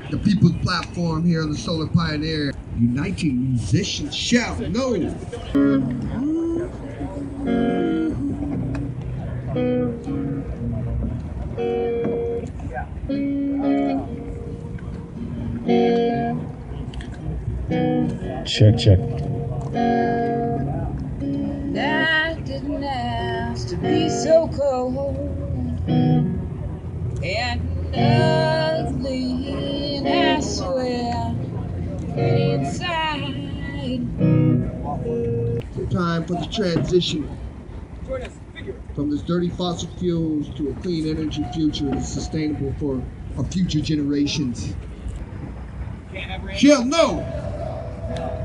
the people's platform here on the Solar Pioneer, uniting musicians. ShellNo. Check. I didn't ask to be so cold and ugly, and I swear inside. Time for the transition from this dirty fossil fuels to a clean energy future that's sustainable for our future generations. ShellNo.